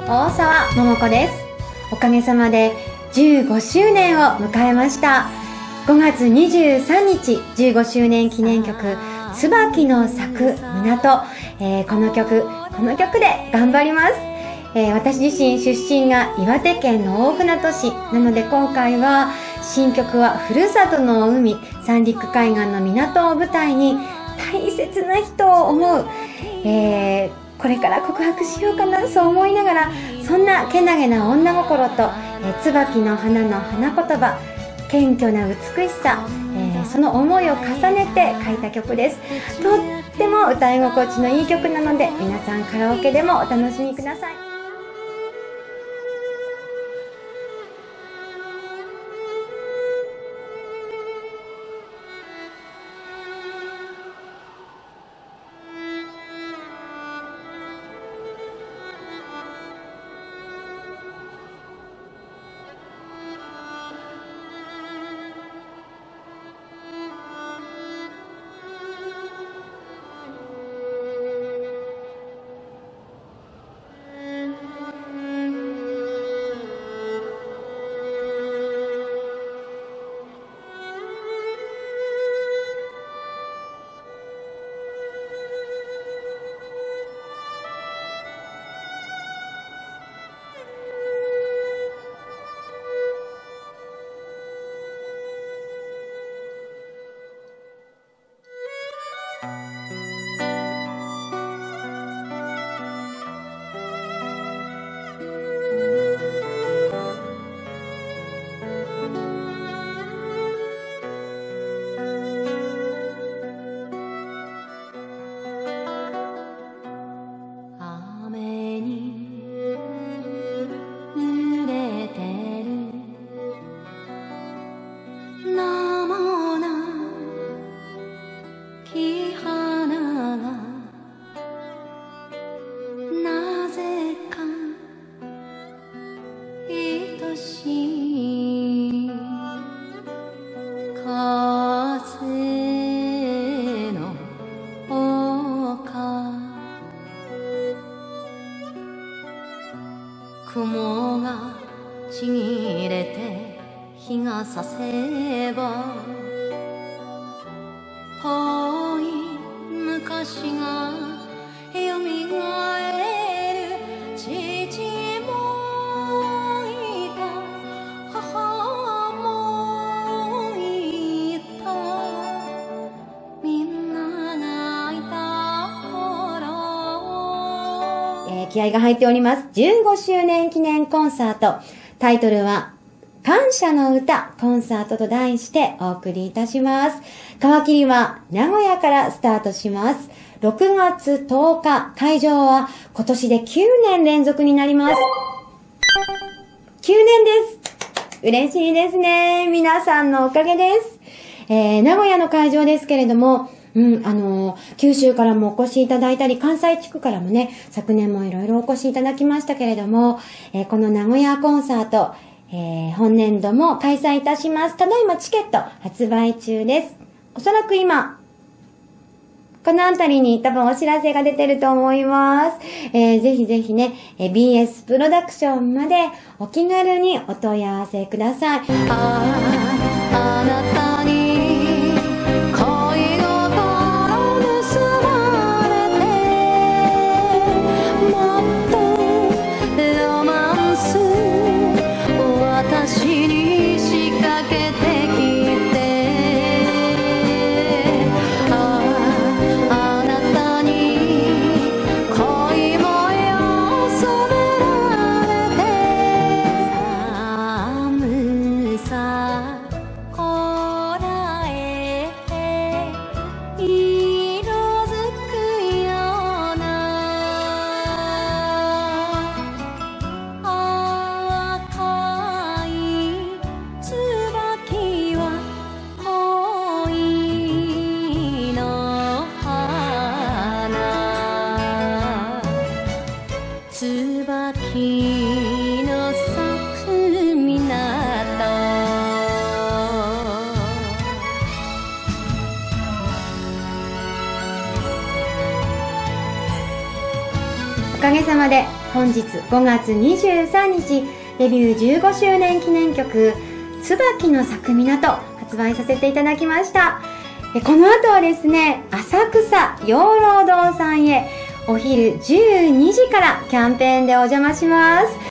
大沢桃子です。おかげさまで15周年を迎えました。5月23日15周年記念曲椿の咲く港、この曲で頑張ります。私自身出身が岩手県の大船渡市なので、今回は新曲はふるさとの海、三陸海岸の港を舞台に大切な人を思う、これから告白しようかな、そう思いながら、そんなけなげな女心と、椿の花の花言葉、謙虚な美しさ、その思いを重ねて書いた曲です。とっても歌い心地のいい曲なので、皆さんカラオケでもお楽しみください。 雲がちぎれて日が差せば、遠い昔がよみがえる。父もいた、母もいた、みんながいた頃。 気合が入っております。15周年記念コンサート。タイトルは、感謝の歌コンサートと題してお送りいたします。皮切りは名古屋からスタートします。6月10日、会場は今年で9年連続になります。9年です。嬉しいですね。皆さんのおかげです。名古屋の会場ですけれども、九州からもお越しいただいたり、関西地区からもね、昨年もいろいろお越しいただきましたけれども、この名古屋コンサート、本年度も開催いたします。ただいまチケット発売中です。おそらく今、このあたりに多分お知らせが出てると思います。ぜひぜひね、BS プロダクションまでお気軽にお問い合わせください。 あなたにおかげさまで本日5月23日デビュー15周年記念曲椿の咲く港発売させていただきました。この後はですね、浅草養老堂さんへお昼12時からキャンペーンでお邪魔します。